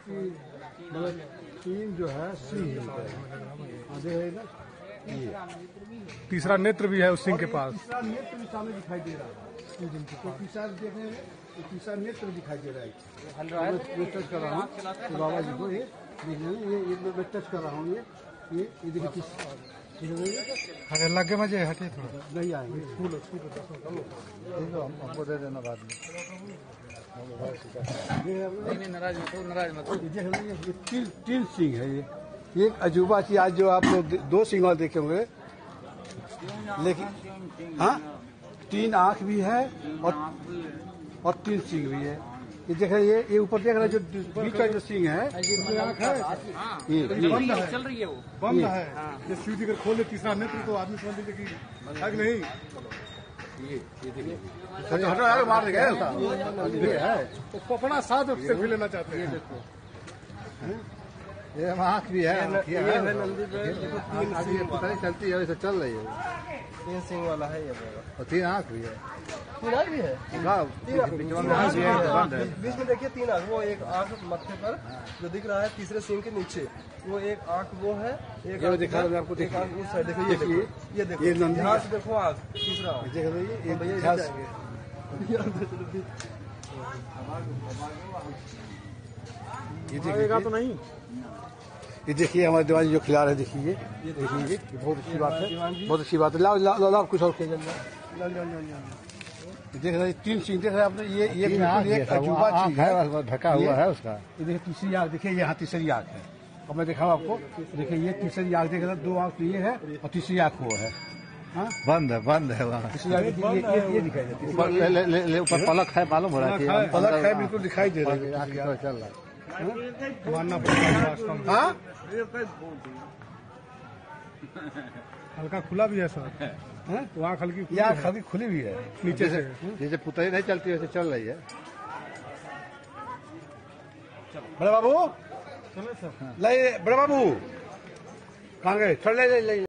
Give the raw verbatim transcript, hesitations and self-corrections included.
कि मतलब तीन जो है सिंह आधे है ना, ये तीसरा नेत्र भी है उस सिंह के पास। तीसरा नेत्र भी सामने दिखाई दे रहा है। तो तीसरा देखें, तीसरा नेत्र दिखाई दे रहा है। मैं टच कर रहा हूँ बाबा जी को, ये देखिए, ये ये मैं टच कर रहा हूँ, ये ये ये देखिए, अरे लगे मजे हटिए थोड़ा, नहीं आएंगे। हमको दे देना बाद में। नाराज मत हो, नाराज मत हो। ये तीन तीन सिंह है। ये ये एक अजूबा चीज आज जो आप लोग दो सिंह और देखे होंगे, लेकिन हाँ तीन आंख भी है और और तीन सिंह भी है। ये देख रहे, ये ये ऊपर देख रहे, जो बीच का जो सिंह है ये आंख है, ये बंद है, चल रही है वो, बंद है। ये सीधी कर खोले तीसरा नेत्र तो आदमी समझ लीजिए कि है कि नहीं। ये ये देखिए, हटो यार, मार देगा ये है। तो पपड़ा साथ से भी लेना चाहते हैं। ये आँख भी है, ये है नंदी पे, तीन पता नहीं चलती है, वैसे चल रही है। तीन सिंह वाला है ये, और तीन आँख भी है, तीन आँख भी है, बीच में देखिए तीन आँख, वो एक आँख मत्थे पर जो दिख रहा है तीसरे सिंह के नीचे, वो एक आँख वो है, एक ये दिखा रहा हूँ आपको, एक आँख उस साइड देखिए, ये देखिए, ये देखो, ये नंदी यहाँ से देखो आँख तीसरा, देख रही है ये भैया घास। ये देखिएगा तो नहीं, ये देखिए हमारे दीवान जो खिला रहे, देखिए ये देखिए, ये बहुत अच्छी बात है, बहुत अच्छी बात है। लाओ लाओ लाओ कुछ और खेल, देख रहे तीन सिंह देख रहे आपने, ये ये एक अजूबा चीज है, ढका हुआ है उसका। ये देखिए तीसरी आँख, देखिए यहाँ तीसरी आँख है। अब मैं दिखाऊँ आपको, देखिए ये तीसरी आँख देख रहे, दो आँख तो ये है और तीसरी आँख वो है। हाँ बंद है, बंद है वहाँ। तीसरी आँख ये ये दिखाई देती है, ऊपर पलक है, मालूम हो रहा है, पलक है, बिल्कुल दिखाई दे रहा है, चल रहा है, मानना पड़ेगा। हाँ हल्का खुला भी है सर, तो आँख हल्की खुली यहाँ है। हल्की खुली भी है, नीचे से जैसे पुतली नहीं चलती वैसे चल रही है। बड़े बाबू, ले बड़े बाबू कहाँ गए? चल ले ले ले